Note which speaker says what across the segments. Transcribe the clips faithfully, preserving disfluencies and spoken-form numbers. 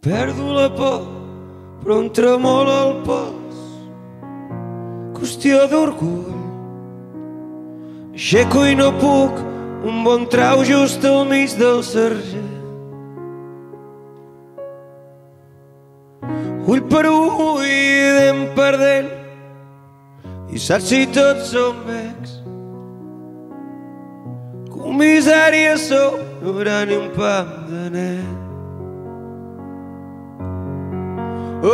Speaker 1: Perdo la por, però em tremola el pols. Qüestió d'orgull. Aixeco i no puc, un bon trau just al mig del sergent. Ull per ull anem perdent, i saps si tots som vecs. Comissària sou, no hi haurà ni un pam de net. Oh,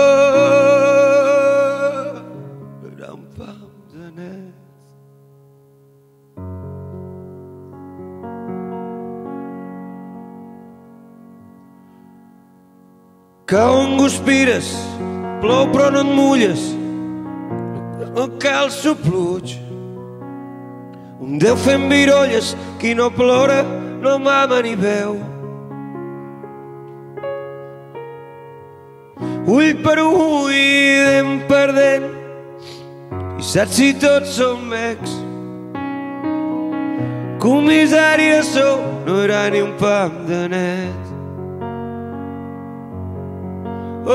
Speaker 1: era un pam de net. Cau en guspires, plou però no et mulles, no cal sopluig. Un Déu fent virolles, qui no plora no mama ni veu. Ull per ull anem perdent, i saps si tots som ex. Comissària sou, no hi haurà ni un pam de net. Oh,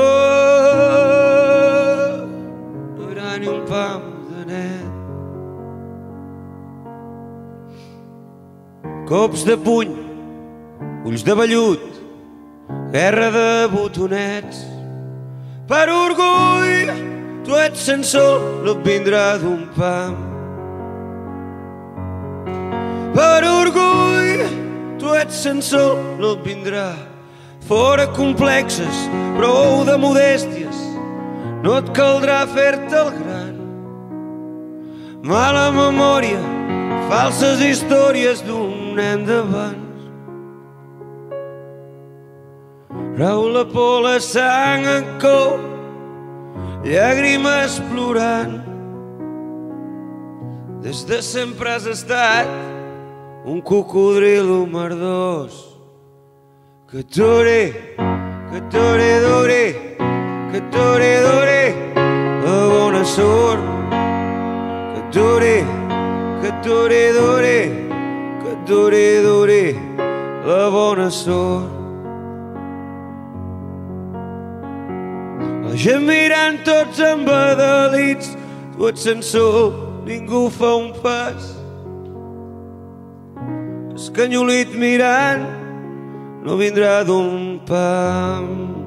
Speaker 1: no hi haurà ni un pam de net. Cops de puny, ulls de vellut, guerra de botonets. Per orgull, tu ets censor, no et vindrà d'un pam. Per orgull, tu ets censor, no et vindrà. Fora complexes, prou de modèsties, no et caldrà fer-te el gran. Mala memòria, falses històries d'un nen d'abans. Rau la por, la sang en cou, llàgrimes plorant. Des de sempre has estat un cocodrilo merdós. Que t'ore, que t'ore d'ore, que t'ore d'ore la bona sort. Que t'ore, que t'ore d'ore, que t'ore d'ore la bona sort. La gent mirant tots embadalits, tu ets censor, ningú fa un pas. Escanyolit mirant, no vindrà d'un pam.